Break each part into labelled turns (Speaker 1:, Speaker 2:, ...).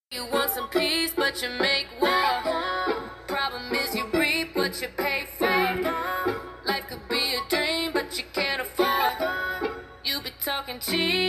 Speaker 1: You want some peace, but you make war. Problem is you reap what you pay for. Life could be a dream, but you can't afford. You be talking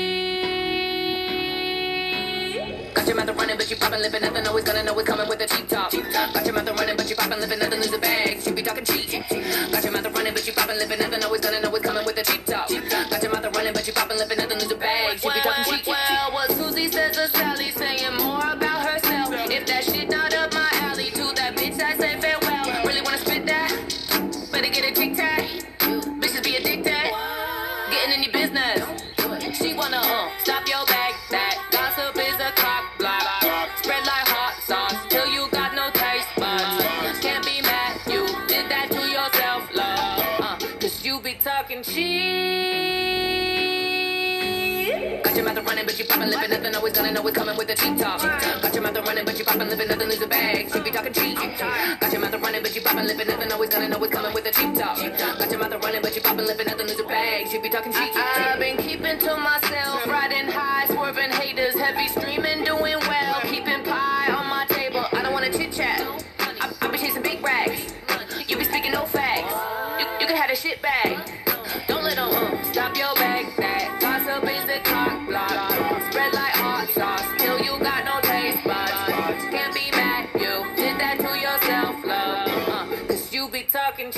Speaker 1: cheap. Got your mouth running, but you poppin', living nothing. Always gonna know what's coming with a cheap talk. Got your mouth running, but you poppin', living nothing. Lose a bag. You be talking cheap. Got your mouth running, but you poppin', living nothing. Always gonna know what's coming with a cheap talk. Got your mouth running, but you poppin', living nothing. Lose a bag. You be talking cheap. Well, what Susie says to Sally, saying more about herself. If that shit not up my alley, to that bitch I say farewell. Really wanna spit that? Better get a tic tac. Bitches be addicted. Getting in your business. She wanna stop your back. That gossip is a cock block. Spread like hot sauce till you got no taste buds. Can't be mad, you did that to yourself, love. Cause you be talking cheap. Got your mouth running, but you poppin', living nothing. Always gonna know what's coming with the cheap talk. Got your mouth running, but you poppin', living nothing. Lose a bag. She be talking cheap. Got your mouth running, but you poppin', living nothing. Always gonna know what's coming with the cheap talk. Got your mouth running, but you poppin', living nothing. Lose a bag. She be talking cheap. I've been keeping to myself, riding high, swerving haters, heavy streaming, doing well, keeping pie on my table. I don't wanna chit chat. I be chasing big racks. You be speaking no facts. You can have the shit back. Don't let them stop your back. That gossip is the cock block. Spread like hot sauce till you got no taste buds. Can't be mad, you did that to yourself, love. Cause you be talking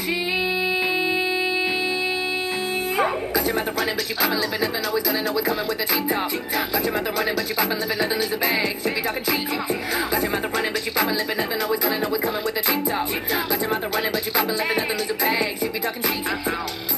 Speaker 1: cheap. Got your mouth running, but you poppin', living nothing. Always gonna know what's coming with the cheap talk. Got your mouth running, but you poppin', living nothing. Lose a bag. She be talking cheap. Got your mouth running, but you poppin', living nothing. Always gonna know what's coming with the cheap talk. Got your mouth running, but you poppin', living nothing. Lose a bag. She be talking cheap.